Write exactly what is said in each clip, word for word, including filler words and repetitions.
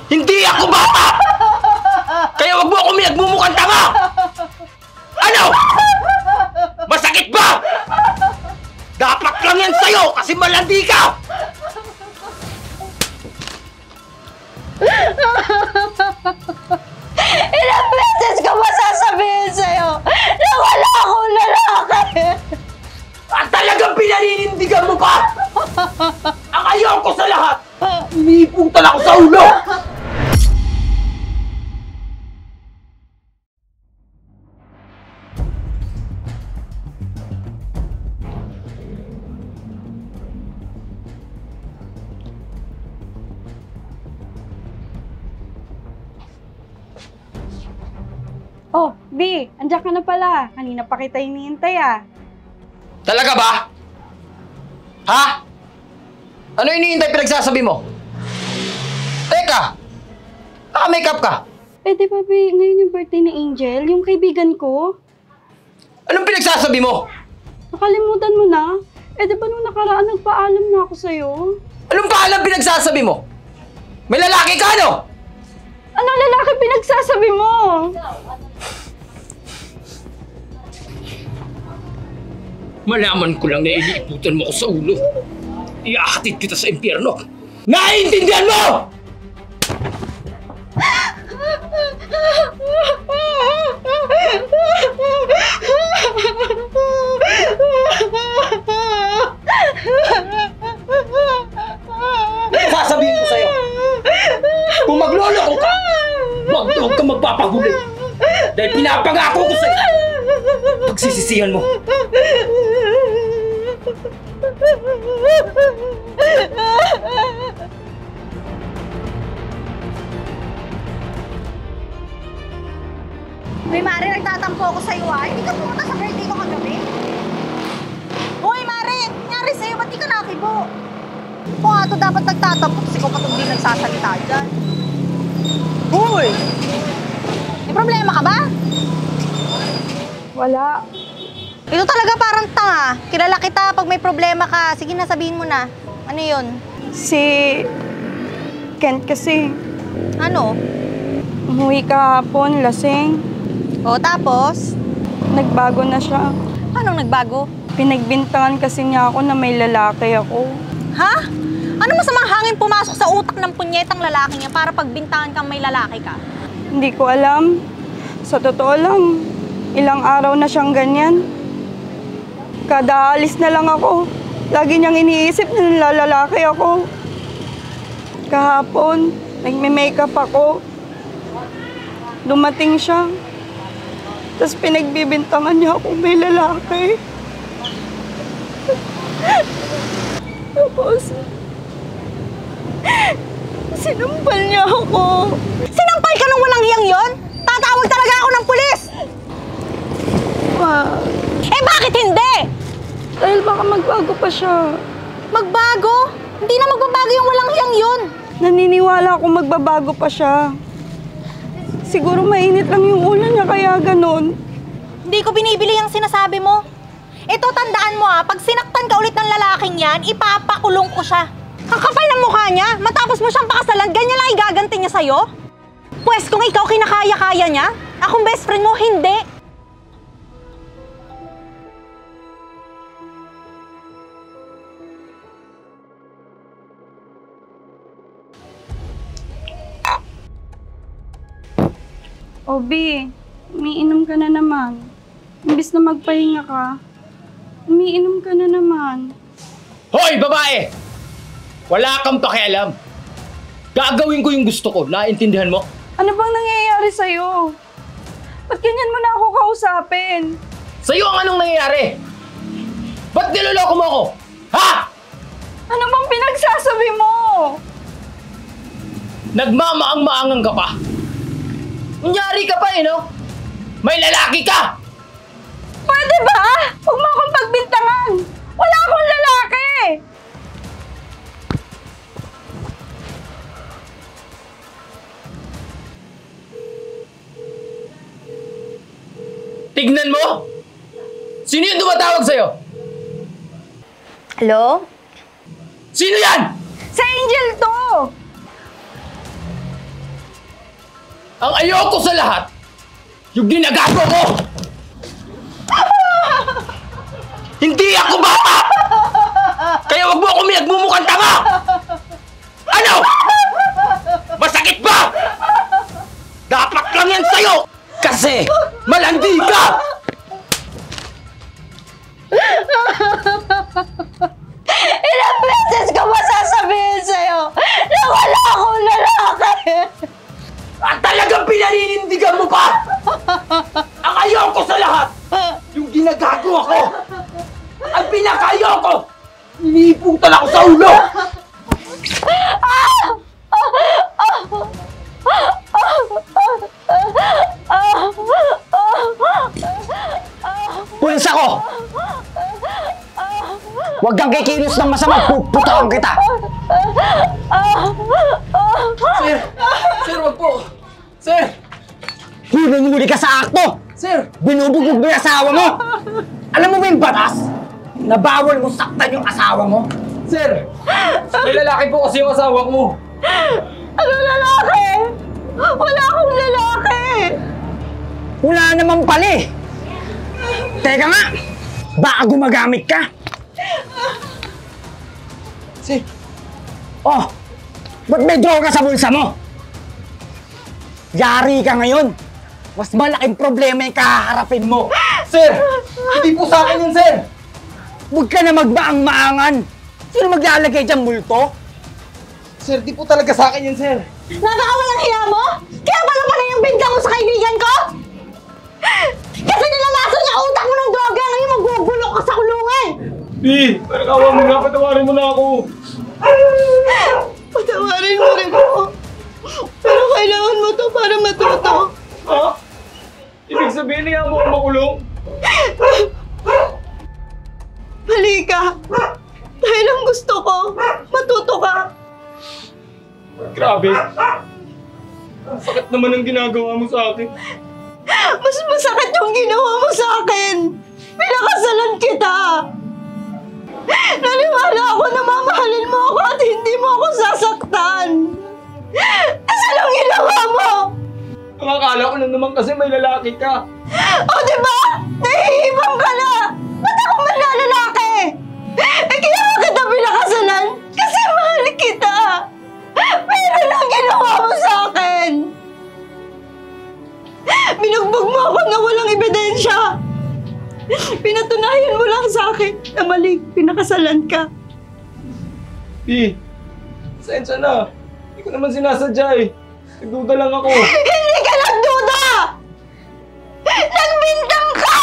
Hindi ako bata! Kaya wag mo ako minagmumukhang tanga! Ano? Masakit ba? Dapat lang yan sa'yo kasi malandi ka! Ilang beses ko masasabihin sa'yo na wala akong lalaki! At talagang pinaninindigan mo pa! Ang ayaw ko sa lahat! Umiiputan ako sa ulo! Oh, B, andiyan ka na pala. Kanina pa kita hinihintay ah. Talaga ba? Ha? Ano iniintay pinagsasabi mo? Teka! Naka-makeup ka? Eh di ba, B, ngayon yung birthday ni Angel, yung kaibigan ko? Anong pinagsasabi mo? Nakalimutan mo na? Eh di ba nung nakaraan nagpaalam na ako sa'yo? Anong paalam pinagsasabi mo? May lalaki ka, no? Anong lalaki pinagsasabi mo? Malaman ko lang na iniiputan mo ko sa ulo. Iahatid kita sa impyerno. Naiintindihan mo! Sasabihin ko sa'yo, kung magloloko ka, wag huwag ka magpapahuli. Dahil pinapangako ko sa'yo, pagsisisihan mo. Uy, Mare, nagtatampo ako sa'yo ah. Hindi ka pumunta sa birthday ko kagabi? Uy, Mare! Nangyari sa'yo, ba't di ka nakibo? Kung nga ito dapat nagtatampo kasi kung patong di nagsasalita dyan. Uy! May problema ka ba? Wala. Ito talaga parang tanga. Kilala kita pag may problema ka. Sige na, sabihin mo na. Ano yun? Si Kent kasi. Ano? Umuwi kahapon, lasing. O, tapos? Nagbago na siya. Anong nagbago? Pinagbintangan kasi niya ako na may lalaki ako. Ha? Ano masamang hangin pumasok sa utak ng punyetang lalaki niya para pagbintangan kang may lalaki ka? Hindi ko alam. Sa totoo lang, ilang araw na siyang ganyan. Kada alis na lang ako, lagi niyang iniisip na nilalalaki ako. Kahapon, nagme-makeup ako. Dumating siya. Tapos pinagbibintangan niya ako may lalaki. Tapos, sinampal niya ako. Sinampal ka ng walang hiyang yon? Tatawag talaga ako ng pulis! Ma, Eh bakit hindi? dahil baka magbago pa siya. Magbago? Hindi na magbabago yung walang hiyang yon. Naniniwala akong magbabago pa siya. Siguro mainit lang yung ulo niya kaya ganun. Hindi ko binibili ang sinasabi mo. Ito, tandaan mo ah, pag sinaktan ka ulit ng lalaking yan, ipapakulong ko siya. Ang kapal ng mukha niya, matapos mo siyang pakasalan, ganyan lang igaganti niya sa'yo? Pwes kung ikaw kinakaya-kaya niya, akong best friend mo, hindi. Obi, umiinom ka na naman. Imbis na magpahinga ka, umiinom ka na naman. Hoy, babae! Wala kang pakialam. Gagawin ko yung gusto ko. Naintindihan mo? Ano bang nangyayari sa'yo? Ba't ganyan mo na ako kausapin? Sa'yo ang anong nangyayari? Ba't niloloko mo ako? Ha? Ano bang pinagsasabi mo? Nagmamaang-maangang ka pa. Kunyari ka pa eh, no? May lalaki ka! Pwede ba? Huwag mo akong pagbintangan! Wala akong lalaki! Tignan mo! Sino yung tumatawag sa'yo? Hello? Sino yan? Sa Angel to! Ang ayoko sa lahat, yung ginagago mo! Hindi ako bata! Kaya wag mo ako minagmumukhang tanga! Ano? Masakit ba? Dapat lang yan sa'yo! Kasi malandi ka! Ilang beses ko masasabihin sa'yo na wala akong lalaki! At talagang pinaninindigan mo pa! Ang ayoko sa lahat, yung ginagago ako! Ang pinaka-ayoko! Iniiputan ako sa ulo! Pulis ako! Huwag kang kikilos ng masama, puputawan kita! Sir! Sir, wag po! Sir! Huling-huli ka sa akto! Sir! Binugbog mo yung asawa mo! Alam mo ba yung batas? Na bawal mo saktan yung asawa mo? Sir! May lalaki po kasi yung asawa ko! Ano lalaki? Wala akong lalaki! Wala naman pala eh! Teka nga! Baka gumagamit ka! Sir! Oh! Ba't may droga sa bulsa mo? Yari ka ngayon! Mas malaking problema yung kaharapin mo! Sir! Hindi po sa akin yun, sir! Huwag ka na magbaang-maangan! Sino maglalagay dyan, multo? Sir, di po talaga sa akin yun, sir! Napakawalang hiya mo? Kaya pala pala yung bintang mo sa kaibigan ko? Kasi nilalason niya utak mo ng droga, ngayon magbubulok ka sa kulungan! Eh, parang awa mo na, patawarin mo na ako! Patawarin mo rin ako. Pero kailangan mo to para matuto. Ha? Ibig sabihin niya mo ang makulong? Halika. Dahil ang gusto ko, matuto ka. Grabe. Ang sakit naman ang ginagawa mo sa akin. Mas masakit yung ginawa mo sa akin. Pinakasalan kita. Naniwala ako na mamahalin mo ako at hindi mo ako sasaktan. Kasi lang ginawa mo. Ang akala ko lang naman kasi may lalaki ka. O diba? Nahihibang ka na. Ba't ako manlalalaki? Eh kaya nga kita pinakasalan. Kasi mahal kita. Pero lang ginawa mo sa akin. Binugbog mo ako na walang ebidensya. Pinatunayan mo lang sa akin na mali, pinakasalan ka. Eh, pasensya na. Hindi ko naman sinasadya eh. Nagduda lang ako. Hindi ka nagduda! Nagbintang ka!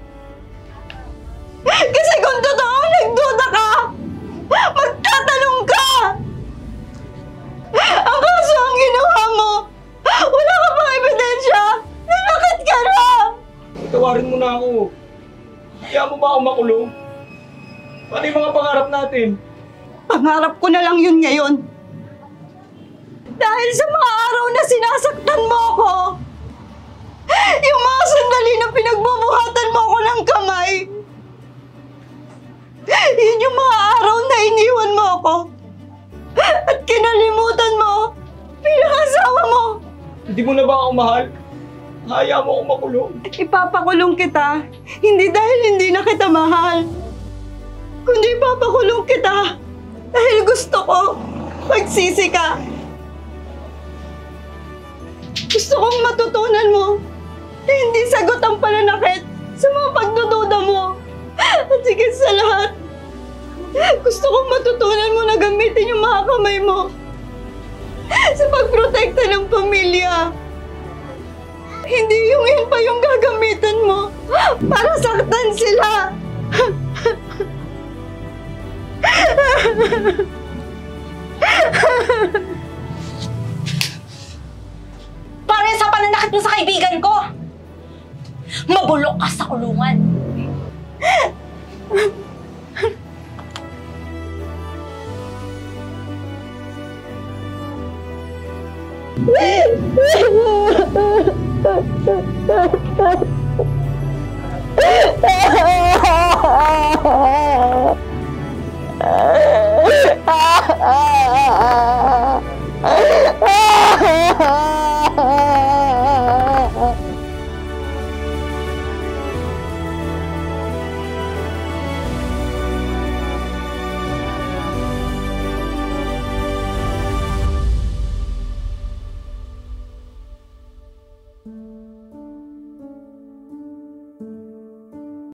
Kasi kung totoo nagduda ka, magtatanong ka! Ang kaso ang ginawa mo, wala ka pang ebidensya, nanakit ka na! Tawarin mo na ako. Kaya mo ba ako makulong? Paano yung mga pangarap natin? Pangarap ko na lang yun ngayon. Dahil sa mga araw na sinasaktan mo ako, yung mga sandali na pinagbubuhatan mo ako ng kamay, yun yung mga araw na iniwan mo ako at kinalimutan mo bilang asawa mo. Hindi mo na ba ako mahal? Haya mo ako makulong. Ipapakulong kita, hindi dahil hindi na kita mahal, kundi ipapakulong kita dahil gusto ko magsisi ka. Gusto kong matutunan mo na hindi sagot ang pananakit sa mga pagdududa mo. At higit sa lahat, gusto kong matutunan mo na gamitin yung mga kamay mo sa pagprotekta ng pamilya. Hindi yung yun pa yung gagamitan mo para saktan sila. Pare sa pananakit mo sa kaibigan ko! Mabulok ka sa kulungan!